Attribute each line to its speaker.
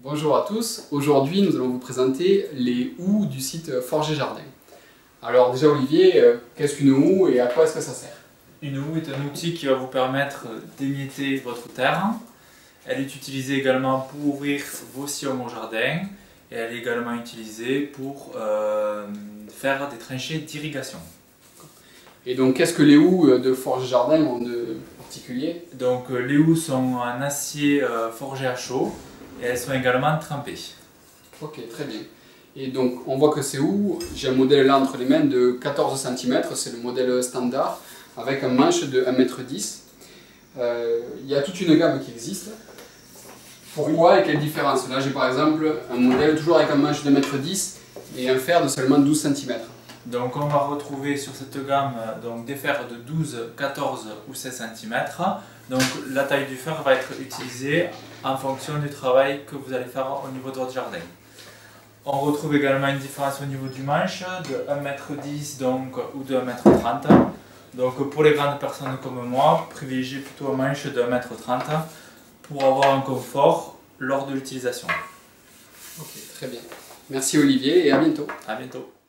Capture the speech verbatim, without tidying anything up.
Speaker 1: Bonjour à tous, aujourd'hui nous allons vous présenter les houes du site Forges et Jardins. Alors déjà Olivier, euh, qu'est-ce qu'une houe et à quoi est-ce que ça sert?
Speaker 2: Une houe est un outil qui va vous permettre d'émietter votre terre. Elle est utilisée également pour ouvrir vos sillons au jardin et elle est également utilisée pour euh, faire des tranchées d'irrigation.
Speaker 1: Et donc qu'est-ce que les houes de Forges et Jardins ont de particulier?
Speaker 2: Donc les houes sont en acier euh, forgé à chaud et elles sont également trempées.
Speaker 1: Ok, très bien. Et donc on voit que ces houes, j'ai un modèle là entre les mains de quatorze centimètres, c'est le modèle standard, avec un manche de un mètre dix. Euh, il y a toute une gamme qui existe. Pourquoi et quelle différence? Là j'ai par exemple un modèle toujours avec un manche de un mètre dix et un fer de seulement douze centimètres.
Speaker 2: Donc on va retrouver sur cette gamme donc, des fers de douze, quatorze ou seize centimètres. Donc la taille du fer va être utilisée en fonction du travail que vous allez faire au niveau de votre jardin. On retrouve également une différence au niveau du manche de un mètre dix donc, ou de un mètre trente. Donc pour les grandes personnes comme moi, privilégiez plutôt un manche de un mètre trente pour avoir un confort lors de l'utilisation.
Speaker 1: Ok, très bien. Merci Olivier et à bientôt.
Speaker 2: À bientôt.